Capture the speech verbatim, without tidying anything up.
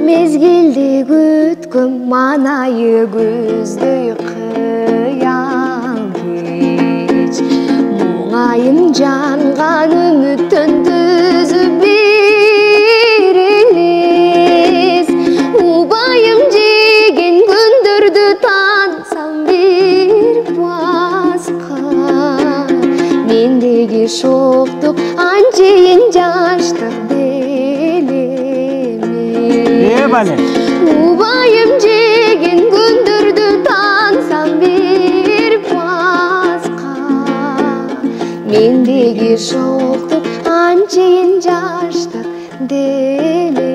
Mezgildi күткөм манайы көздөй кыял кеч. Мұңайым жанған үміттен түзіп бір елес. Убайым жеген күндерді тансам бір басқа. Мендегі шоқтық анчейін жаштық делеме. Убайым жеген күндерді тансам бір басқа. Мендегі шоқтық анчейін жаштық делеме.